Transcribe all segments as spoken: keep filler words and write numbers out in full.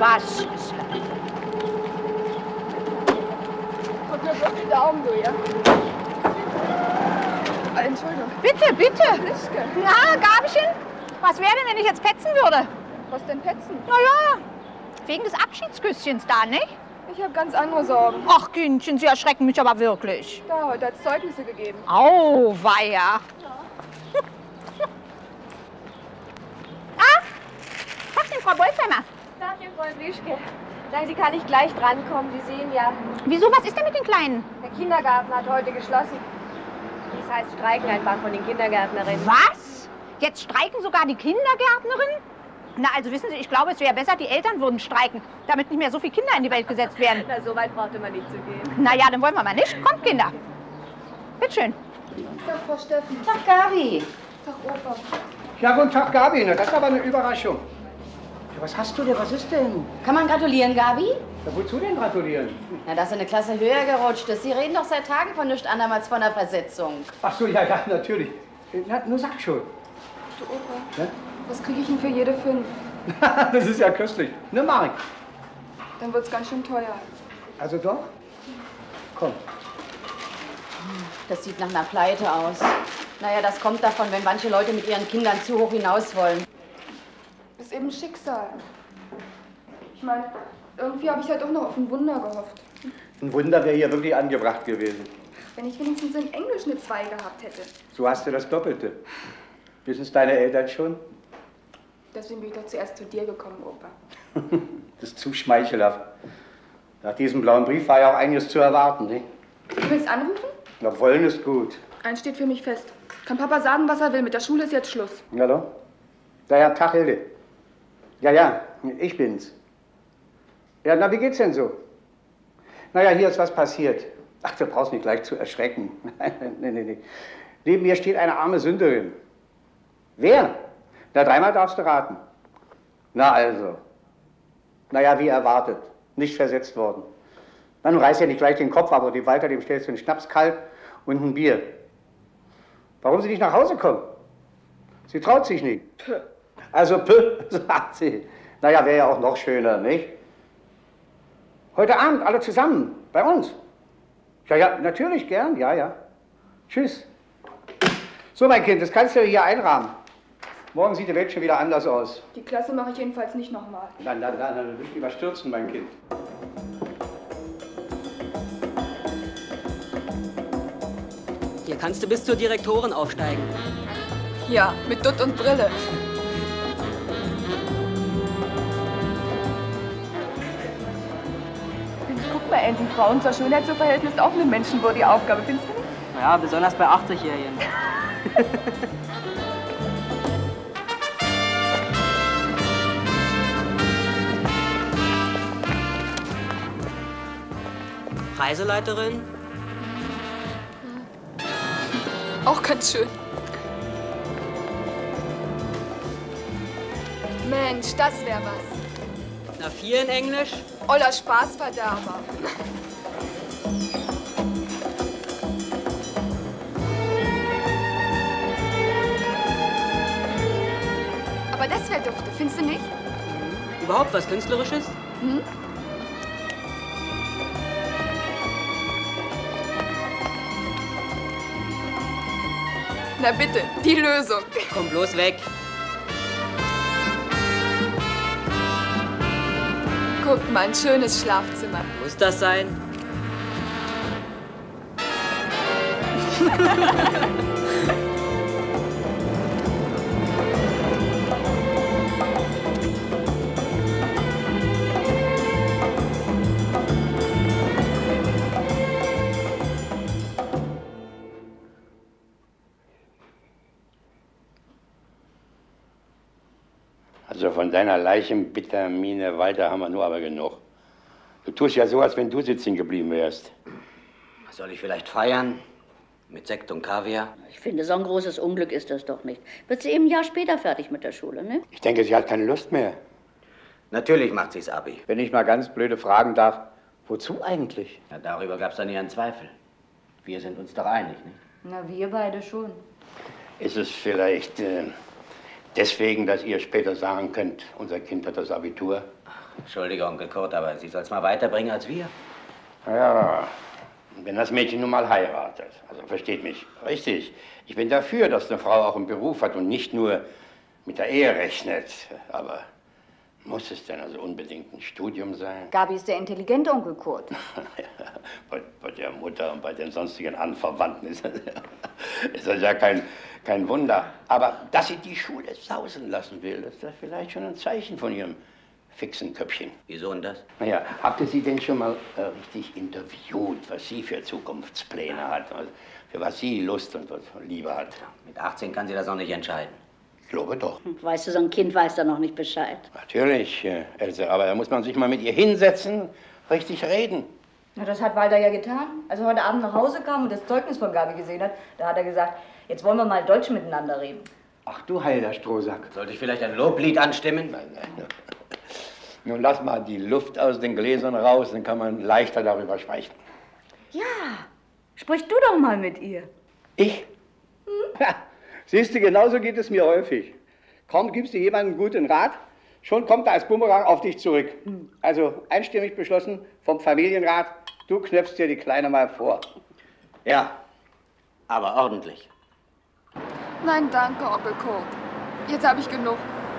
Was? Drück mir bloß die Daumen, du, ja? Entschuldigung. Bitte, bitte. Lischke. Na, Gabchen, was wäre denn, wenn ich jetzt petzen würde? Was denn petzen? Na ja, wegen des Abschiedsküsschens da, nicht? Ich habe ganz andere Sorgen. Ach, Kindchen, Sie erschrecken mich aber wirklich. Da, heute hat es Zeugnisse gegeben. Auweia. Ja. Ah, was denn, Frau Bolzheimer? Danke, Frau Lischke. Sagen Sie, kann ich gleich drankommen? Sie sehen ja, Wieso, was ist denn mit den Kleinen? der Kindergarten hat heute geschlossen. Das heißt, streiken ein paar von den Kindergärtnerinnen. Was? Jetzt streiken sogar die Kindergärtnerinnen? Na, also wissen Sie, ich glaube, es wäre besser, die Eltern würden streiken, damit nicht mehr so viele Kinder in die Welt gesetzt werden. Na, so weit brauchte man nicht zu gehen. Na ja, dann wollen wir mal nicht. Kommt, Kinder. Bitteschön. Tag, Frau Steffen. Tag, Gabi. Tag, Opa. Ja, guten Tag, Gabi. Na, das ist aber eine Überraschung. Ja, was hast du denn? Was ist denn? Kann man gratulieren, Gabi? Ja, wozu denn gratulieren? Na, dass du eine Klasse höher gerutscht ist. Sie reden doch seit Tagen von nichts anderem als von einer Versetzung. Ach so, ja, ja, natürlich. Na, nur sag schon. Du, Opa. Ja? Was kriege ich denn für jede fünf? Das ist ja köstlich. Ne, Marek? Dann wird's ganz schön teuer. Also doch? Komm. Das sieht nach einer Pleite aus. Naja, das kommt davon, wenn manche Leute mit ihren Kindern zu hoch hinaus wollen. Das ist eben Schicksal. Ich meine, irgendwie habe ich halt auch noch auf ein Wunder gehofft. Ein Wunder wäre hier wirklich angebracht gewesen. Wenn ich wenigstens in Englisch eine zwei gehabt hätte. So hast du das Doppelte. Wissen es deine Eltern schon? Deswegen bin ich doch zuerst zu dir gekommen, Opa. Das ist zu schmeichelhaft. Nach diesem blauen Brief war ja auch einiges zu erwarten, nicht? Du willst anrufen? Na, wollen ist gut. Eins steht für mich fest. Kann Papa sagen, was er will. Mit der Schule ist jetzt Schluss. Hallo? Ja, ja, Tag, Hilde. Ja, ja, ich bin's. Ja, na, wie geht's denn so? Naja, hier ist was passiert. Ach, du brauchst nicht gleich zu erschrecken. nee, nee, nee. Neben mir steht eine arme Sünderin. Wer? Na, dreimal darfst du raten. Na also. Naja, wie erwartet. Nicht versetzt worden. Na, nun reiß ja nicht gleich den Kopf, aber dem Walter, dem stellst du einen Schnaps kalt und ein Bier. Warum sie nicht nach Hause kommt? Sie traut sich nicht. Puh. Also, puh, sagt sie. Naja, wäre ja auch noch schöner, nicht? Heute Abend alle zusammen, bei uns. Ja, ja, natürlich, gern, ja, ja. Tschüss. So, mein Kind, das kannst du hier einrahmen. Morgen sieht die Welt schon wieder anders aus. Die Klasse mache ich jedenfalls nicht nochmal. Nein, nein, nein, nein, nicht überstürzen, mein Kind. Hier kannst du bis zur Direktorin aufsteigen. Ja, mit Dutt und Brille. Guck mal, endlich, Frauen zur Schönheit zu verhelfen, ist auch eine menschenwürdige Aufgabe, findest du nicht? Ja, besonders bei achtzigjährigen. Reiseleiterin? Auch ganz schön. Mensch, das wär was. Na, vier in Englisch? Oller Spaßverderber. Aber das wär dufte, findest du nicht? Überhaupt was Künstlerisches? Hm? Na bitte, die Lösung. Komm bloß weg. Guck mal, ein schönes Schlafzimmer. Muss das sein? Also von deiner Leichenbittermine, Walter, haben wir nur aber genug. Du tust ja so, als wenn du sitzen geblieben wärst. Soll ich vielleicht feiern? Mit Sekt und Kaviar? Ich finde, so ein großes Unglück ist das doch nicht. Wird sie eben ein Jahr später fertig mit der Schule, ne? Ich denke, sie hat keine Lust mehr. Natürlich macht sie's Abi. Wenn ich mal ganz blöde fragen darf, wozu eigentlich? Ja, darüber gab's dann ihren Zweifel. Wir sind uns doch einig, nicht? Na, wir beide schon. Ist es vielleicht äh, deswegen, dass ihr später sagen könnt, unser Kind hat das Abitur? Entschuldige, Onkel Kurt, aber sie soll's mal weiterbringen als wir. Ja, wenn das Mädchen nun mal heiratet. Also versteht mich richtig. Ich bin dafür, dass eine Frau auch einen Beruf hat und nicht nur mit der Ehe rechnet. Aber muss es denn also unbedingt ein Studium sein? Gabi ist der intelligente Onkel Kurt. Ja, bei, bei der Mutter und bei den sonstigen Anverwandten ist das, ist das ja kein, kein Wunder. Aber dass sie die Schule sausen lassen will, das ist ja vielleicht schon ein Zeichen von ihrem fixen Köpfchen. Wieso denn das? Naja, habt ihr sie denn schon mal äh, richtig interviewt, was sie für Zukunftspläne hat, was, für was sie Lust und was Liebe hat? Mit achtzehn kann sie das noch nicht entscheiden. Ich glaube doch. Weißt du, so ein Kind weiß da noch nicht Bescheid. Natürlich, äh, Else, aber da muss man sich mal mit ihr hinsetzen, richtig reden. Na, das hat Walter ja getan. Als er heute Abend nach Hause kam und das Zeugnis von Gabi gesehen hat, da hat er gesagt, jetzt wollen wir mal Deutsch miteinander reden. Ach du heiliger Strohsack. Sollte ich vielleicht ein Loblied anstimmen? Nein, nein. Nun lass mal die Luft aus den Gläsern raus, dann kann man leichter darüber sprechen. Ja, sprich du doch mal mit ihr. Ich? Hm? Ja, siehst du, genauso geht es mir häufig. Kaum gibst du jemandem einen guten Rat, schon kommt er als Bumerang auf dich zurück. Hm. Also einstimmig beschlossen vom Familienrat, du knöpfst dir die Kleine mal vor. Ja, aber ordentlich. Nein, danke, Onkel Kurt. Jetzt habe ich genug.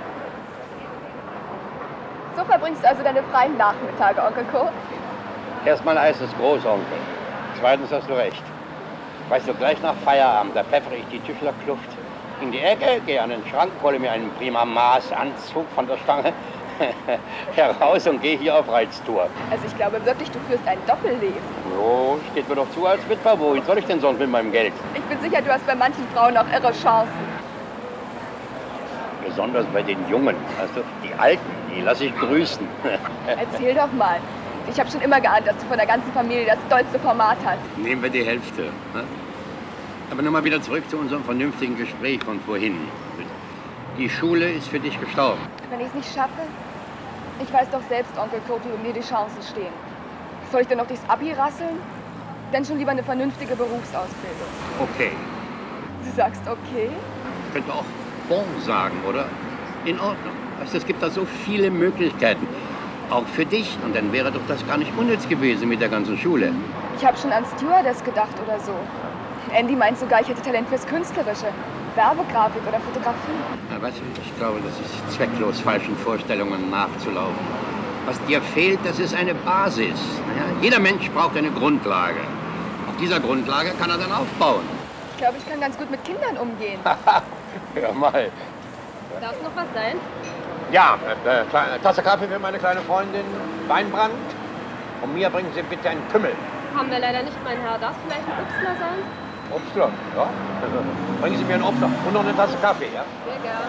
So verbringst du also deine freien Nachmittage, Onkel Kurt? Erstmal heißt es Großonkel. Zweitens hast du recht. Weißt du, gleich nach Feierabend, da pfeffere ich die Tischlerkluft in die Ecke, gehe an den Schrank, hole mir einen prima Maßanzug von der Stange heraus und gehe hier auf Reiztour. Also ich glaube wirklich, du führst ein Doppelleben. Jo, steht mir doch zu als Witwer. Wohin soll ich denn sonst mit meinem Geld? Ich bin sicher, du hast bei manchen Frauen auch irre Chancen. Besonders bei den Jungen, weißt du, die Alten, die lasse ich grüßen. Erzähl doch mal. Ich habe schon immer geahnt, dass du von der ganzen Familie das tollste Format hast. Nehmen wir die Hälfte. Ne? Aber nochmal wieder zurück zu unserem vernünftigen Gespräch von vorhin. Die Schule ist für dich gestorben. Wenn ich es nicht schaffe? Ich weiß doch selbst, Onkel Kurt, wie mir die Chancen stehen. Soll ich denn noch durchs Abi rasseln? Dann schon lieber eine vernünftige Berufsausbildung. Okay. Du sagst okay? Ich könnte auch Bon sagen, oder? In Ordnung. Weißt du, es gibt da so viele Möglichkeiten. Auch für dich. Und dann wäre doch das gar nicht unnütz gewesen mit der ganzen Schule. Ich habe schon an Stewardess gedacht oder so. Andy meint sogar, ich hätte Talent fürs Künstlerische. Werbegrafik oder Fotografie. Na, weißt du, ich glaube, das ist zwecklos, falschen Vorstellungen nachzulaufen. Was dir fehlt, das ist eine Basis. Ja? Jeder Mensch braucht eine Grundlage. Auf dieser Grundlage kann er dann aufbauen. Ich glaube, ich kann ganz gut mit Kindern umgehen. Hör mal. Darf noch was sein? Ja, äh, äh, Tasse Kaffee für meine kleine Freundin, Weinbrand. Und mir bringen Sie bitte einen Kümmel. Haben wir leider nicht, mein Herr. Darf es vielleicht ein Obstler sein? Obstler, ja. Bringen Sie mir einen Obstler und noch eine Tasse Kaffee, ja? Sehr gern.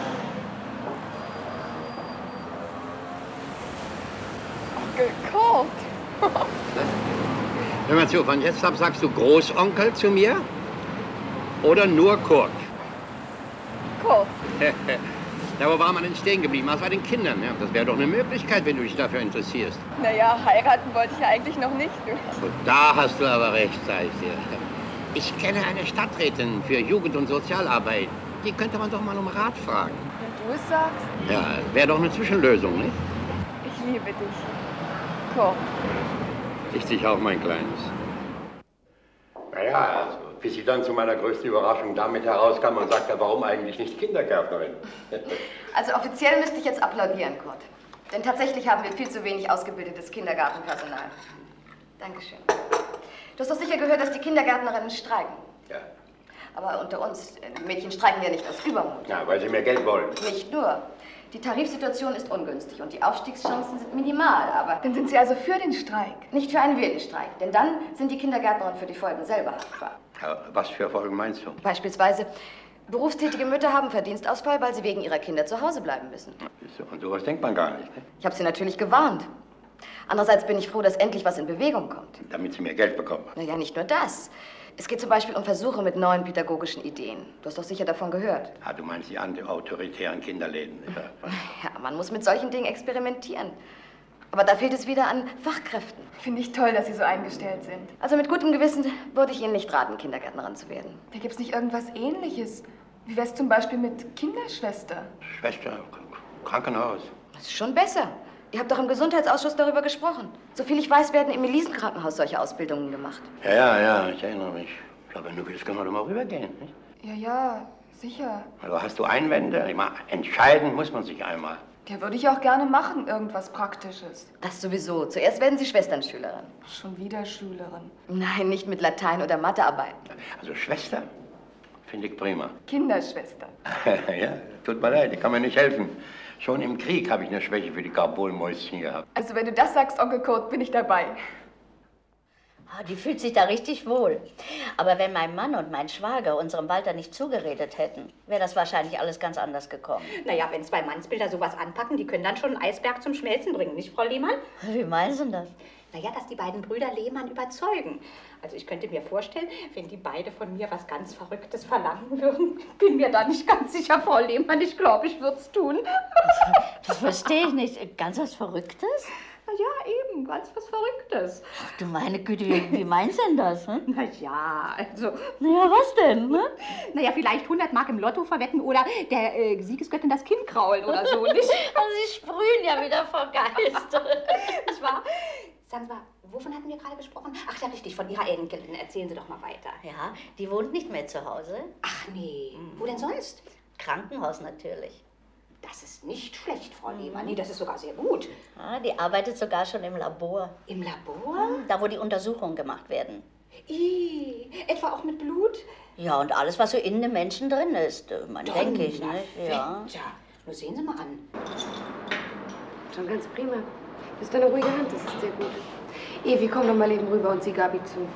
Onkel Kurt. Hör mal zu, von jetzt ab sagst du Großonkel zu mir oder nur Kurt? Kurt. Ja, wo war man denn stehen geblieben? Was bei den Kindern? Ja, das wäre doch eine Möglichkeit, wenn du dich dafür interessierst. Naja, heiraten wollte ich ja eigentlich noch nicht. Und da hast du aber recht, sag ich dir. Ich kenne eine Stadträtin für Jugend- und Sozialarbeit. Die könnte man doch mal um Rat fragen. Wenn du es sagst? Ja, wäre doch eine Zwischenlösung, nicht? Ich liebe dich. Kurt. Ich dich auch, mein Kleines. Naja, also, bis ich dann zu meiner größten Überraschung damit herauskam und sagte, warum eigentlich nicht Kindergärtnerin? Also offiziell müsste ich jetzt applaudieren, Kurt. Denn tatsächlich haben wir viel zu wenig ausgebildetes Kindergartenpersonal. Dankeschön. Du hast doch sicher gehört, dass die Kindergärtnerinnen streiken. Ja. Aber unter uns, Mädchen streiken ja nicht aus Übermut. Ja, weil sie mehr Geld wollen. Nicht nur. Die Tarifsituation ist ungünstig und die Aufstiegschancen sind minimal, aber... Dann sind Sie also für den Streik? Nicht für einen wilden Streik, denn dann sind die Kindergärtnerinnen für die Folgen selber haftbar. Ja, was für Folgen meinst du? Beispielsweise, berufstätige Mütter haben Verdienstausfall, weil sie wegen ihrer Kinder zu Hause bleiben müssen. Und sowas denkt man gar nicht, ne? Ich habe sie natürlich gewarnt. Andererseits bin ich froh, dass endlich was in Bewegung kommt. Damit sie mehr Geld bekommen. Naja, nicht nur das. Es geht zum Beispiel um Versuche mit neuen pädagogischen Ideen. Du hast doch sicher davon gehört. Ah, du meinst die antiautoritären Kinderläden. Ja. Ja, man muss mit solchen Dingen experimentieren. Aber da fehlt es wieder an Fachkräften. Finde ich toll, dass Sie so eingestellt sind. Also mit gutem Gewissen würde ich Ihnen nicht raten, Kindergärtnerin zu werden. Da gibt's nicht irgendwas Ähnliches. Wie wär's zum Beispiel mit Kinderschwester? Schwester, Krankenhaus. Das ist schon besser. Ihr habt doch im Gesundheitsausschuss darüber gesprochen. Soviel ich weiß, werden im Elisenkrankenhaus solche Ausbildungen gemacht. Ja, ja, ja, ich erinnere mich. Aber wenn du willst, können wir doch mal rübergehen, nicht? Ja, ja, sicher. Also hast du Einwände? Ich meine, entscheiden muss man sich einmal. Ja, würde ich auch gerne machen, irgendwas Praktisches. Das sowieso. Zuerst werden Sie Schwesternschülerin. Schon wieder Schülerin. Nein, nicht mit Latein oder Mathe arbeiten. Also Schwester finde ich prima. Kinderschwester. Ja, tut mir leid, ich kann mir nicht helfen. Schon im Krieg habe ich eine Schwäche für die Karbolmäuschen gehabt. Also wenn du das sagst, Onkel Kurt, bin ich dabei. Ah, die fühlt sich da richtig wohl. Aber wenn mein Mann und mein Schwager unserem Walter nicht zugeredet hätten, wäre das wahrscheinlich alles ganz anders gekommen. Naja, wenn zwei Mannsbilder sowas anpacken, die können dann schon einen Eisberg zum Schmelzen bringen, nicht, Frau Lehmann? Wie meinen Sie das? Naja, dass die beiden Brüder Lehmann überzeugen. Also ich könnte mir vorstellen, wenn die beide von mir was ganz Verrücktes verlangen würden, bin mir da nicht ganz sicher, Frau Lehmann. Ich glaube, ich würde es tun. Das, das verstehe ich nicht. Ganz was Verrücktes? Na ja, eben, ganz was Verrücktes. Ach du meine Güte, wie, wie meinst du denn das? Hm? Na ja, also... Naja, was denn? Ne? Naja, vielleicht hundert Mark im Lotto verwetten oder der äh, Siegesgöttin das Kind kraulen oder so, nicht? Also Sie sprühen ja wieder vor Geist. Nicht wahr? Sagen Sie mal, wovon hatten wir gerade gesprochen? Ach ja, richtig, von Ihrer Enkelin. Erzählen Sie doch mal weiter. Ja, die wohnt nicht mehr zu Hause. Ach nee, mhm. Wo denn sonst? Krankenhaus natürlich. Das ist nicht schlecht, Frau Lehmann. Nee, das ist sogar sehr gut. Ja, die arbeitet sogar schon im Labor. Im Labor? Da, wo die Untersuchungen gemacht werden. I, etwa auch mit Blut? Ja, und alles, was so in dem Menschen drin ist, man denke ich, ne? Ja. Nur sehen Sie mal an. Schon ganz prima. Das ist eine ruhige Hand, das ist sehr gut. Evi, komm doch mal eben rüber und sieh Gabi zu.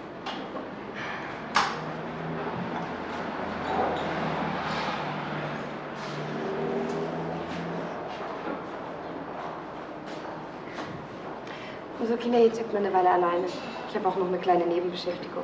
So, Kinder, jetzt übt man eine Weile alleine. Ich habe auch noch eine kleine Nebenbeschäftigung.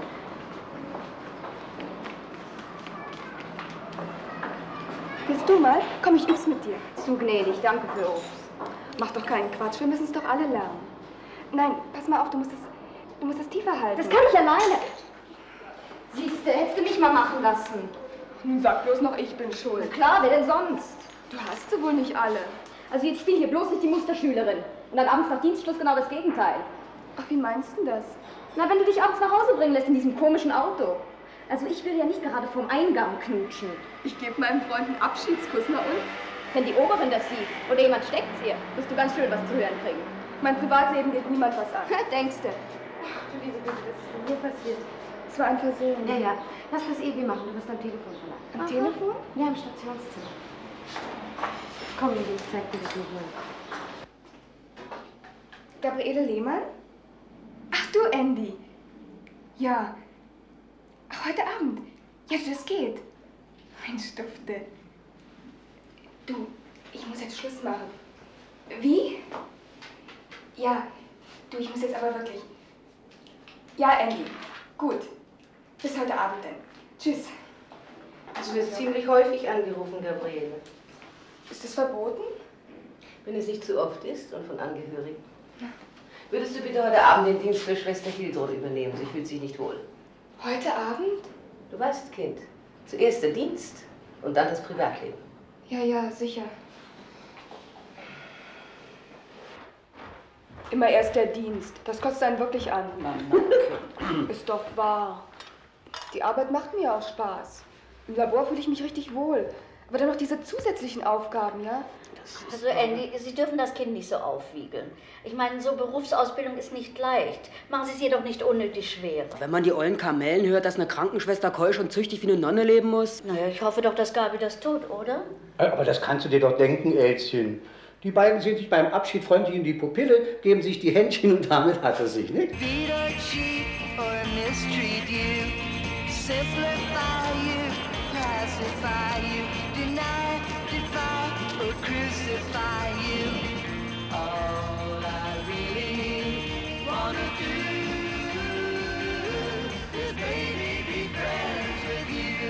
Willst du mal? Komm, ich üb's mit dir. Zu gnädig, danke für Obst. Mach doch keinen Quatsch, wir müssen es doch alle lernen. Nein, pass mal auf, du musst es, du musst es tiefer halten. Das kann ich alleine. Siehste, hättest du mich mal machen lassen. Nun sag bloß noch, ich bin schuld. Na klar, wer denn sonst? Du hast sie wohl nicht alle. Also jetzt spiel hier bloß nicht die Musterschülerin. Und dann abends nach Dienstschluss genau das Gegenteil. Ach, wie meinst du das? Na, wenn du dich abends nach Hause bringen lässt in diesem komischen Auto. Also ich will ja nicht gerade vorm Eingang knutschen. Ich gebe meinem Freund einen Abschiedskuss, na und? Wenn die Oberin das sieht oder jemand steckt's ihr, wirst du ganz schön was zu hören kriegen. Mein Privatleben geht niemand was an. Denkst du? Ach, du liebe Güte, was ist denn hier passiert? Es war ein Versehen. Ja, ja. Lass das Evi machen. Du wirst am Telefon verlangt. Am Aha. Telefon? Ja, im Stationszimmer. Komm, Evi, ich zeig dir das in Ruhe. Gabriele Lehmann? Ach du, Andy. Ja. Ach, heute Abend. Ja, das geht. Mensch, Dufte. Du, ich muss jetzt Schluss machen. Wie? Ja, du, ich muss jetzt aber wirklich. Ja, Andy. Gut. Bis heute Abend dann. Tschüss. Du wirst ziemlich häufig angerufen, Gabriele. Ist das verboten? Wenn es nicht zu oft ist und von Angehörigen. Ja. Würdest du bitte heute Abend den Dienst für Schwester Hildroth übernehmen? Sie fühlt sich nicht wohl. Heute Abend? Du weißt, Kind. Zuerst der Dienst und dann das Privatleben. Ja, ja, sicher. Immer erst der Dienst. Das kostet einen wirklich an. Nein, ist doch wahr. Die Arbeit macht mir auch Spaß. Im Labor fühle ich mich richtig wohl. Aber dann noch diese zusätzlichen Aufgaben, ja? Also Andy, Sie dürfen das Kind nicht so aufwiegeln. Ich meine, so Berufsausbildung ist nicht leicht. Machen Sie es jedoch nicht unnötig schwer. Wenn man die ollen Kamellen hört, dass eine Krankenschwester keusch und züchtig wie eine Nonne leben muss. Naja, ich hoffe doch, dass Gabi das tut, oder? Aber das kannst du dir doch denken, Elschen. Die beiden sehen sich beim Abschied freundlich in die Pupille, geben sich die Händchen und damit hat er sich, nicht? Crucify you. All I really wanna do is baby be friends with you.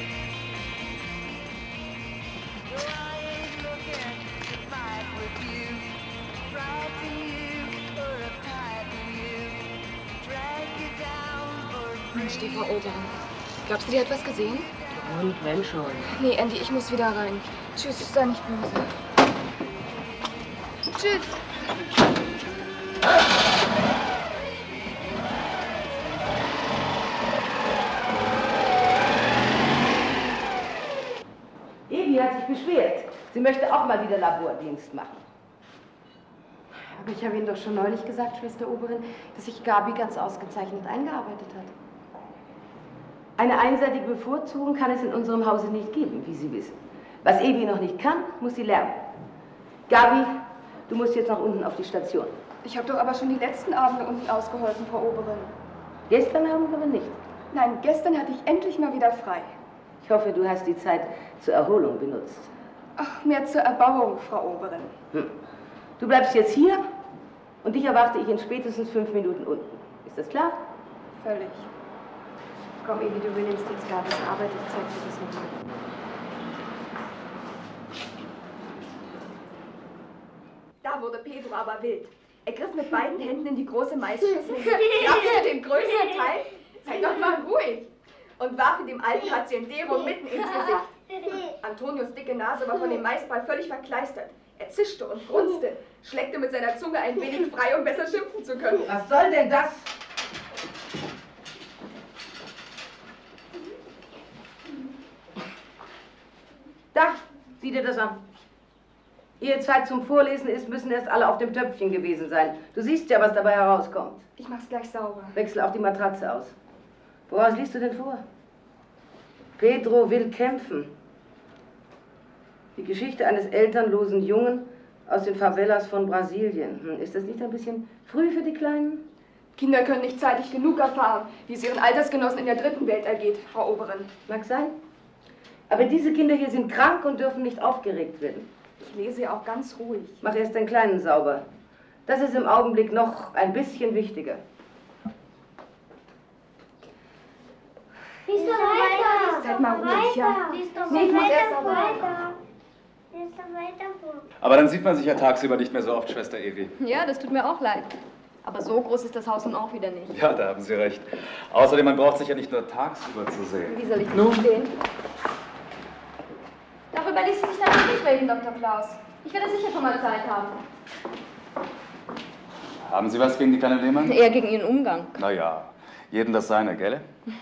No, I ain't looking to fight with you, frighten you or frighten you, drag you down for Mensch, die Frau Oberin. Glaubst du, die hat was gesehen? Und wenn schon. Nee, Andy, ich muss wieder rein. Tschüss, sei nicht böse. Tschüss. Evi hat sich beschwert. Sie möchte auch mal wieder Labordienst machen. Aber ich habe Ihnen doch schon neulich gesagt, Schwester Oberin, dass sich Gabi ganz ausgezeichnet eingearbeitet hat. Eine einseitige Bevorzugung kann es in unserem Hause nicht geben, wie Sie wissen. Was Evi noch nicht kann, muss sie lernen. Gabi, du musst jetzt nach unten auf die Station. Ich habe doch aber schon die letzten Abende unten ausgeholfen, Frau Oberin. Gestern Abend aber nicht. Nein, gestern hatte ich endlich mal wieder frei. Ich hoffe, du hast die Zeit zur Erholung benutzt. Ach, mehr zur Erbauung, Frau Oberin. Hm. Du bleibst jetzt hier und dich erwarte ich in spätestens fünf Minuten unten. Ist das klar? Völlig. Komm, Evi, du übernimmst jetzt Gabis Arbeit, ich zeig dir das nochmal. Da wurde Pedro aber wild. Er griff mit beiden Händen in die große Maisschüssel, kratzte den größeren Teil, sei doch mal ruhig, und warf ihn dem alten Haciendero mitten ins Gesicht. Antonios dicke Nase war von dem Maisball völlig verkleistert. Er zischte und grunzte, schleckte mit seiner Zunge ein wenig frei, um besser schimpfen zu können. Was soll denn das? Da, sieh dir das an. Ehe Zeit zum Vorlesen ist, müssen erst alle auf dem Töpfchen gewesen sein. Du siehst ja, was dabei herauskommt. Ich mach's gleich sauber. Wechsel auch die Matratze aus. Woraus liest du denn vor? Pedro will kämpfen. Die Geschichte eines elternlosen Jungen aus den Favelas von Brasilien. Hm, ist das nicht ein bisschen früh für die Kleinen? Kinder können nicht zeitig genug erfahren, wie es ihren Altersgenossen in der dritten Welt ergeht, Frau Oberin. Mag sein. Aber diese Kinder hier sind krank und dürfen nicht aufgeregt werden. Ich lese ja auch ganz ruhig. Mach erst den Kleinen sauber. Das ist im Augenblick noch ein bisschen wichtiger. Lies doch weiter. Seid mal ruhig, ja. Lies doch Nee, ich muss erst weiter sauber. weiter. Lies doch weiter vor. Aber dann sieht man sich ja tagsüber nicht mehr so oft, Schwester Evi. Ja, das tut mir auch leid. Aber so groß ist das Haus nun auch wieder nicht. Ja, da haben Sie recht. Außerdem, man braucht sich ja nicht nur tagsüber zu sehen. Wie soll ich nun stehen? Darüber ließ sich natürlich reden, Doktor Klaus. Ich werde sicher schon mal Zeit haben. Haben Sie was gegen die kleine Lehmann? Eher gegen ihren Umgang. Naja, jedem das seine, gell?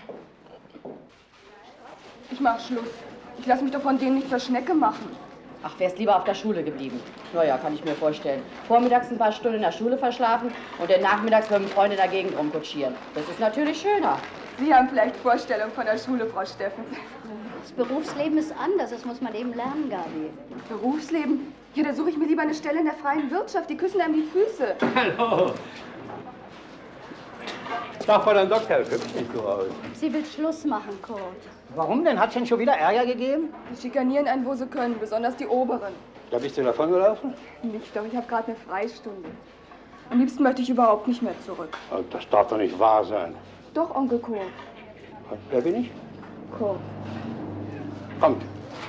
Ich mach Schluss. Ich lasse mich doch von denen nicht zur Schnecke machen. Ach, wärst lieber auf der Schule geblieben. Naja, kann ich mir vorstellen. Vormittags ein paar Stunden in der Schule verschlafen und dann nachmittags mit einem Freund in der Gegend rumkutschieren. Das ist natürlich schöner. Sie haben vielleicht Vorstellungen von der Schule, Frau Steffens. Das Berufsleben ist anders, das muss man eben lernen, Gabi. Berufsleben? Ja, da suche ich mir lieber eine Stelle in der freien Wirtschaft. Die küssen einem die Füße. Hallo. Doch, Frau Doktor, hübsch nicht so aus. Sie will Schluss machen, Kurt. Warum denn? Hat's denn schon wieder Ärger gegeben? Die schikanieren einen, wo sie können, besonders die Oberen. Da bist du davon gelaufen? Nicht doch, ich habe gerade eine Freistunde. Am liebsten möchte ich überhaupt nicht mehr zurück. Das darf doch nicht wahr sein. Doch, Onkel Kurt. Wer bin ich? Kurt. Kommt.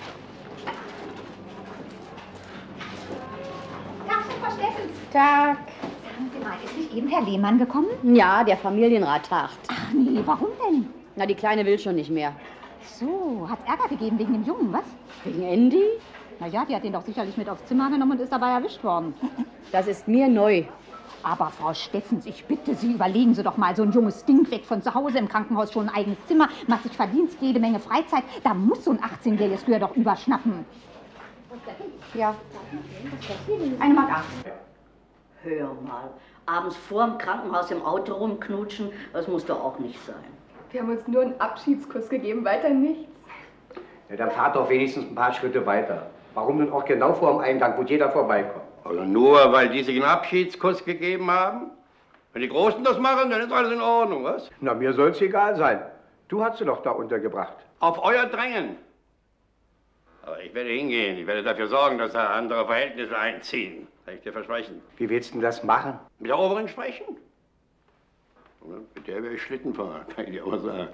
Tag, Frau Steffens. Tag. Sagen Sie mal, ist nicht eben Herr Lehmann gekommen? Ja, der Familienrat tagt. Ach nee, warum denn? Na, die Kleine will schon nicht mehr. So, hat's Ärger gegeben wegen dem Jungen, was? Wegen Andy? Na ja, die hat den doch sicherlich mit aufs Zimmer genommen und ist dabei erwischt worden. Das ist mir neu. Aber Frau Steffens, ich bitte Sie, überlegen Sie doch mal, so ein junges Ding weg von zu Hause, im Krankenhaus schon ein eigenes Zimmer, macht sich Verdienst, jede Menge Freizeit. Da muss so ein achtzehnjähriges Gehör doch überschnappen. Ja. Eine Mark acht. Hör mal, abends vorm Krankenhaus im Auto rumknutschen, das muss doch auch nicht sein. Wir haben uns nur einen Abschiedskuss gegeben, weiter nichts. Ja, dann fahrt doch wenigstens ein paar Schritte weiter. Warum denn auch genau vor dem Eingang, wo jeder vorbeikommt? Also nur, weil die sich einen Abschiedskuss gegeben haben? Wenn die Großen das machen, dann ist alles in Ordnung, was? Na, mir soll's egal sein. Du hast sie doch da untergebracht. Auf euer Drängen. Aber ich werde hingehen. Ich werde dafür sorgen, dass da andere Verhältnisse einziehen. Kann ich dir versprechen. Wie willst du denn das machen? Mit der Oberin sprechen? Mit der werde ich Schlitten fahren, kann ich dir aber sagen.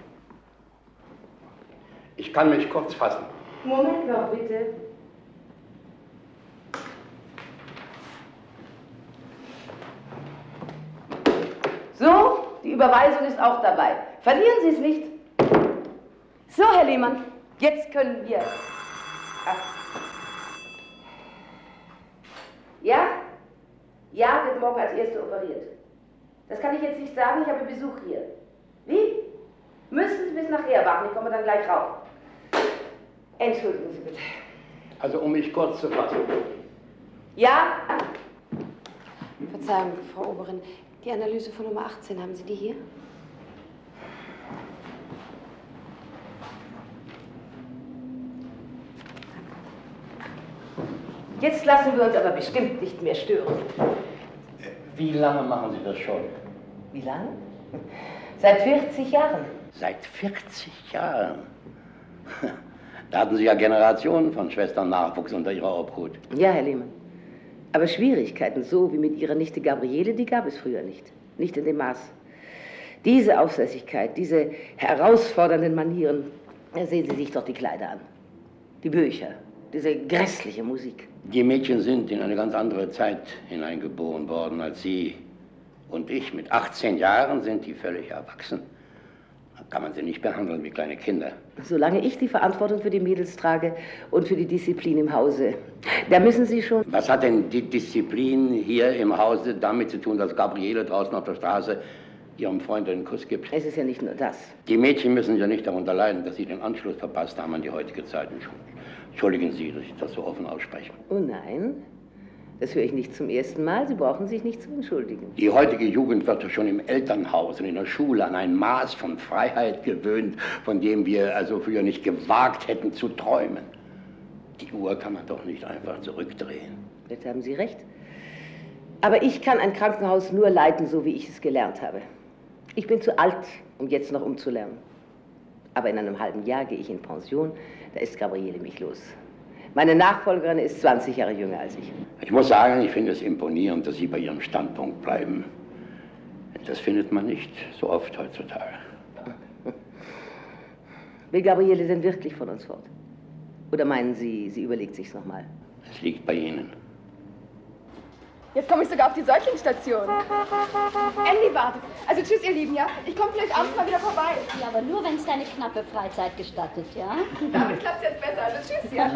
Ich kann mich kurz fassen. Moment noch, bitte. So, die Überweisung ist auch dabei. Verlieren Sie es nicht. So, Herr Lehmann, jetzt können wir. Ach. Ja? Ja, wird morgen als Erste operiert. Das kann ich jetzt nicht sagen, ich habe Besuch hier. Wie? Müssen Sie bis nachher warten, ich komme dann gleich rauf. Entschuldigen Sie bitte. Also um mich kurz zu fassen. Ja? Verzeihung, Frau Oberin. Die Analyse von Nummer achtzehn, haben Sie die hier? Jetzt lassen wir uns aber bestimmt nicht mehr stören. Wie lange machen Sie das schon? Wie lange? Seit vierzig Jahren. Seit vierzig Jahren? Da hatten Sie ja Generationen von Schwestern Nachwuchs unter Ihrer Obhut. Ja, Herr Lehmann. Aber Schwierigkeiten, so wie mit Ihrer Nichte Gabriele, die gab es früher nicht. Nicht in dem Maß. Diese Aufsässigkeit, diese herausfordernden Manieren, da sehen Sie sich doch die Kleider an. Die Bücher, diese grässliche Musik. Die Mädchen sind in eine ganz andere Zeit hineingeboren worden als Sie und ich. Mit achtzehn Jahren sind die völlig erwachsen. Da kann man sie nicht behandeln wie kleine Kinder. Solange ich die Verantwortung für die Mädels trage und für die Disziplin im Hause, da müssen Sie schon... Was hat denn die Disziplin hier im Hause damit zu tun, dass Gabriele draußen auf der Straße ihrem Freund einen Kuss gibt? Es ist ja nicht nur das. Die Mädchen müssen ja nicht darunter leiden, dass sie den Anschluss verpasst haben an die heutige Zeit. Entschuldigen Sie, dass ich das so offen ausspreche. Oh nein, das höre ich nicht zum ersten Mal. Sie brauchen sich nicht zu entschuldigen. Die heutige Jugend wird ja schon im Elternhaus und in der Schule an ein Maß von Freiheit gewöhnt, von dem wir also früher nicht gewagt hätten zu träumen. Die Uhr kann man doch nicht einfach zurückdrehen. Jetzt haben Sie recht. Aber ich kann ein Krankenhaus nur leiten, so wie ich es gelernt habe. Ich bin zu alt, um jetzt noch umzulernen. Aber in einem halben Jahr gehe ich in Pension, da ist Gabriele mich los. Meine Nachfolgerin ist zwanzig Jahre jünger als ich. Ich muss sagen, ich finde es imponierend, dass Sie bei Ihrem Standpunkt bleiben. Das findet man nicht so oft heutzutage. Will Gabriele denn wirklich von uns fort? Oder meinen Sie, sie überlegt sich's nochmal? Es liegt bei Ihnen. Jetzt komme ich sogar auf die Säuglingsstation. Andy wartet. Also tschüss, ihr Lieben, ja? Ich komme vielleicht abends mal wieder vorbei. Ja, aber nur, wenn es deine knappe Freizeit gestattet, ja? Damit klappt es jetzt besser. Also tschüss, ja?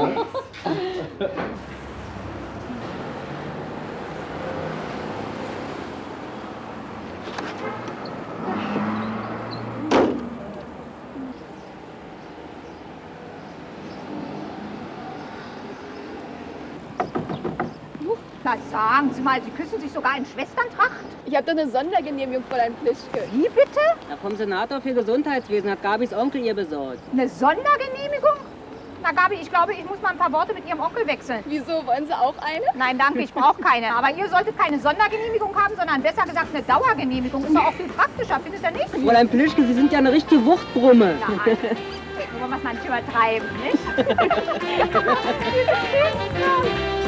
Na, sagen Sie mal, Sie küssen sich sogar in Schwesterntracht? Ich habe doch eine Sondergenehmigung, Fräulein Plischke. Wie bitte? Na, vom Senator für Gesundheitswesen hat Gabis Onkel ihr besorgt. Eine Sondergenehmigung? Na, Gabi, ich glaube, ich muss mal ein paar Worte mit Ihrem Onkel wechseln. Wieso, wollen Sie auch eine? Nein, danke, ich brauche keine. Aber ihr solltet keine Sondergenehmigung haben, sondern besser gesagt eine Dauergenehmigung. Ist doch auch viel praktischer, findet ihr nicht? Fräulein Plischke, Sie sind ja eine richtige Wuchtbrumme. Ja, also, nur was manche übertreiben, nicht?